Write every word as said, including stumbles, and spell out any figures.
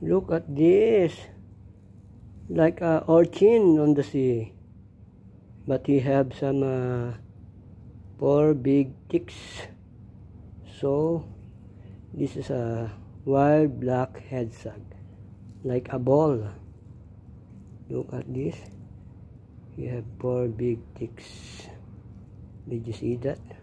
Look at this, like a orchin on the sea, but he have some uh, four big ticks. So this is a wild black hedgehog, like a ball. Look at this, you have four big ticks. Did you see that?